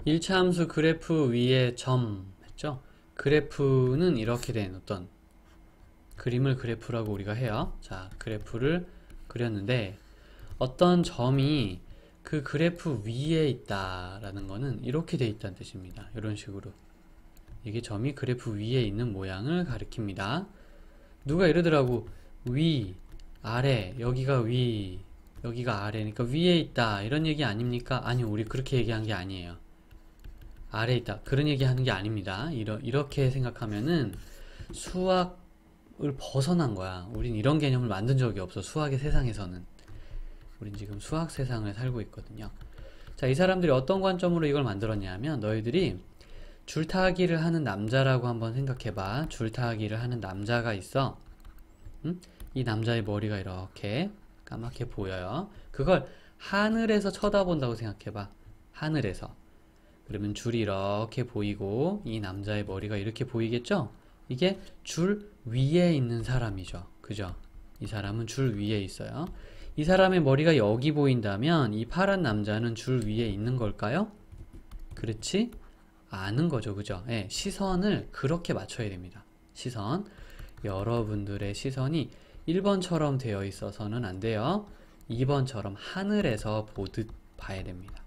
1차 함수 그래프 위에 점 했죠? 그래프는 이렇게 된 어떤 그림을 그래프라고 우리가 해요. 자, 그래프를 그렸는데 어떤 점이 그 그래프 위에 있다라는 거는 이렇게 돼 있다는 뜻입니다. 이런 식으로 이게 점이 그래프 위에 있는 모양을 가리킵니다. 누가 이러더라고. 위, 아래, 여기가 위, 여기가 아래니까 위에 있다 이런 얘기 아닙니까? 아니요, 우리 그렇게 얘기한 게 아니에요. 아래에 있다 그런 얘기 하는 게 아닙니다. 이렇게 생각하면은 수학을 벗어난 거야. 우린 이런 개념을 만든 적이 없어. 수학의 세상에서는 우린 지금 수학 세상을 살고 있거든요. 자, 이 사람들이 어떤 관점으로 이걸 만들었냐면, 너희들이 줄타기를 하는 남자라고 한번 생각해봐. 줄타기를 하는 남자가 있어. 응? 이 남자의 머리가 이렇게 까맣게 보여요. 그걸 하늘에서 쳐다본다고 생각해봐. 하늘에서. 그러면 줄이 이렇게 보이고 이 남자의 머리가 이렇게 보이겠죠? 이게 줄 위에 있는 사람이죠. 그죠? 이 사람은 줄 위에 있어요. 이 사람의 머리가 여기 보인다면 이 파란 남자는 줄 위에 있는 걸까요? 그렇지? 않은 거죠. 그죠? 예, 시선을 그렇게 맞춰야 됩니다. 시선. 여러분들의 시선이 1번처럼 되어 있어서는 안 돼요. 2번처럼 하늘에서 보듯 봐야 됩니다.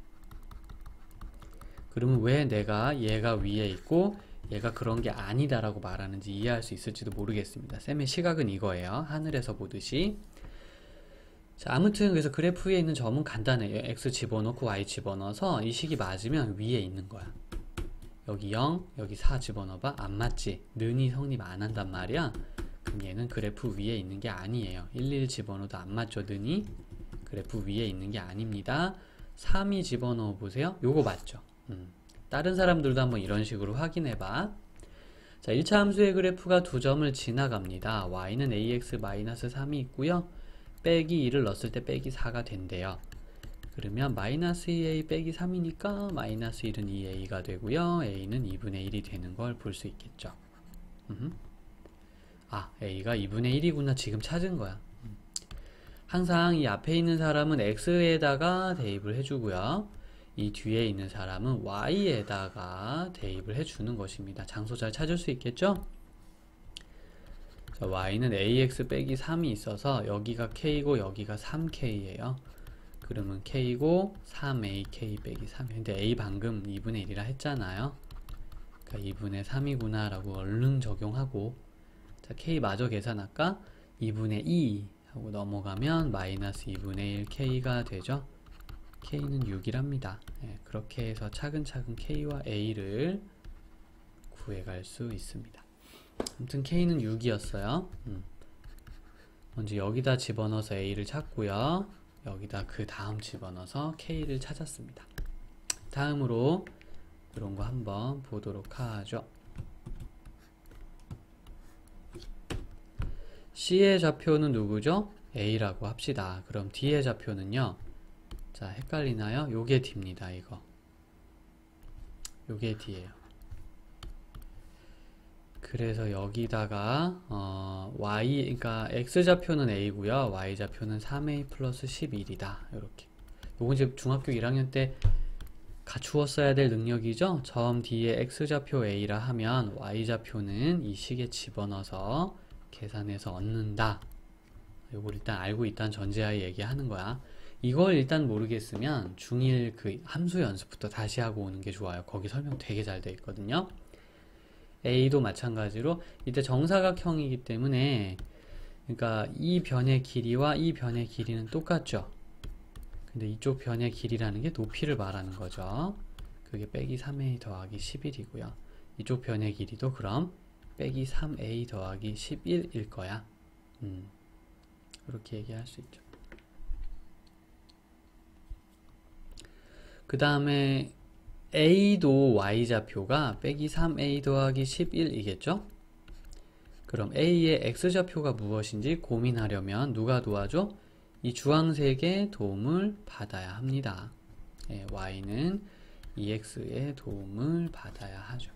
그러면 왜 내가 얘가 위에 있고 얘가 그런 게 아니다라고 말하는지 이해할 수 있을지도 모르겠습니다. 쌤의 시각은 이거예요. 하늘에서 보듯이. 자, 아무튼 그래서 그래프 위에 있는 점은 간단해요. x 집어넣고 y 집어넣어서 이 식이 맞으면 위에 있는 거야. 여기 0, 여기 4 집어넣어봐. 안 맞지? 는이 성립 안 한단 말이야. 그럼 얘는 그래프 위에 있는 게 아니에요. 1, 1 집어넣어도 안 맞죠? 는이 그래프 위에 있는 게 아닙니다. 3이 집어넣어 보세요. 요거 맞죠? 다른 사람들도 한번 이런 식으로 확인해봐. 자, 1차 함수의 그래프가 두 점을 지나갑니다. y는 ax-3이 있고요. 빼기 2를 넣었을 때 빼기 4가 된대요. 그러면 마이너스 2a 빼기 3이니까 마이너스 1은 2a가 되고요. a는 2분의 1이 되는 걸 볼 수 있겠죠. 아, a가 2분의 1이구나. 지금 찾은 거야. 항상 이 앞에 있는 사람은 x에다가 대입을 해주고요. 이 뒤에 있는 사람은 y에다가 대입을 해주는 것입니다. 장소 잘 찾을 수 있겠죠? 자, y는 ax 빼기 3이 있어서 여기가 k고 여기가 3k예요. 그러면 k고 3ak 빼기 3. 근데 a 방금 2분의 1이라 했잖아요. 그러니까 2분의 3이구나 라고 얼른 적용하고, 자, k 마저 계산할까? 2분의 2 하고 넘어가면 마이너스 2분의 1 k가 되죠. k는 6이랍니다. 네, 그렇게 해서 차근차근 k와 a를 구해갈 수 있습니다. 아무튼 k는 6이었어요. 먼저 여기다 집어넣어서 a를 찾고요. 여기다 그 다음 집어넣어서 k를 찾았습니다. 다음으로 이런 거 한번 보도록 하죠. C의 좌표는 누구죠? A라고 합시다. 그럼 D의 좌표는요? 자, 헷갈리나요? 요게 D입니다. 이거. 요게 D예요. 그래서 여기다가 y, 그러니까 x좌표는 a고요. y좌표는 3a 플러스 11이다. 이렇게. 요건 이제 중학교 1학년 때 갖추었어야 될 능력이죠. 점 D에 x좌표 a라 하면 y좌표는 이 식에 집어넣어서 계산해서 얻는다. 요걸 일단 알고 있다는 전제하에 얘기하는 거야. 이걸 일단 모르겠으면 중1 그 함수 연습부터 다시 하고 오는 게 좋아요. 거기 설명 되게 잘 돼 있거든요. A도 마찬가지로 이때 정사각형이기 때문에, 그러니까 이 변의 길이와 이 변의 길이는 똑같죠. 근데 이쪽 변의 길이라는 게 높이를 말하는 거죠. 그게 빼기 3a 더하기 11이고요. 이쪽 변의 길이도 그럼 빼기 3a 더하기 11일 거야. 그렇게 얘기할 수 있죠. 그 다음에 a도 y좌표가 빼기 3a 더하기 11이겠죠? 그럼 a의 x좌표가 무엇인지 고민하려면 누가 도와줘? 이 주황색의 도움을 받아야 합니다. y는 ex의 도움을 받아야 하죠.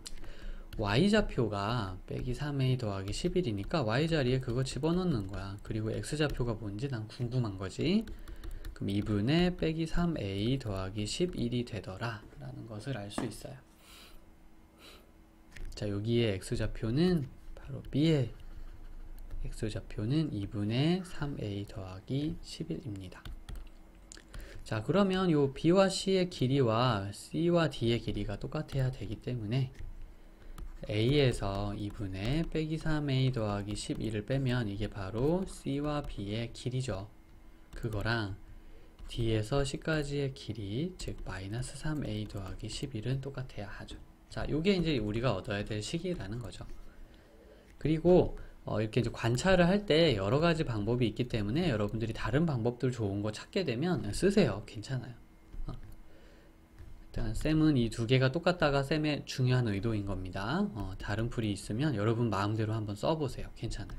y좌표가 빼기 3a 더하기 11이니까 y자리에 그거 집어넣는 거야. 그리고 x좌표가 뭔지 난 궁금한 거지. 그럼 2분의 빼기 3a 더하기 11이 되더라 라는 라는 것을 알 수 있어요. 자, 여기에 x좌표는 바로 b의 x좌표는 2분의 3a 더하기 11입니다. 자, 그러면 요 b와 c의 길이와 c와 d의 길이가 똑같아야 되기 때문에 a에서 2분의 빼기 3a 더하기 11을 빼면 이게 바로 c와 b의 길이죠. 그거랑 d에서 c까지의 길이, 즉 마이너스 3a 더하기 11은 똑같아야 하죠. 자, 요게 이제 우리가 얻어야 될 식이라는 거죠. 그리고 이렇게 이제 관찰을 할 때 여러 가지 방법이 있기 때문에 여러분들이 다른 방법들 좋은 거 찾게 되면 쓰세요. 괜찮아요. 일단 쌤은 이 두 개가 똑같다가 쌤의 중요한 의도인 겁니다. 다른 풀이 있으면 여러분 마음대로 한번 써보세요. 괜찮아요.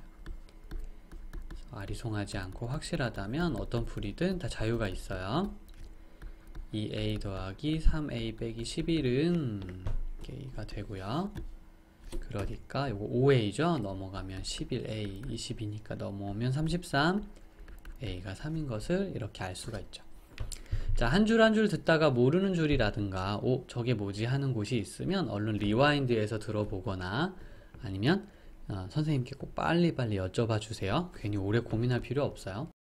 아리송하지 않고 확실하다면 어떤 풀이든 다 자유가 있어요. 2a 더하기 3a 빼기 11은 A가 되고요. 그러니까 이거 5a죠. 넘어가면 11a, 20이니까 넘어오면 33, a가 3인 것을 이렇게 알 수가 있죠. 자, 한 줄 한 줄 듣다가 모르는 줄이라든가 저게 뭐지 하는 곳이 있으면 얼른 리와인드해서 들어보거나 아니면 선생님께 꼭 빨리빨리 여쭤봐 주세요. 괜히 오래 고민할 필요 없어요.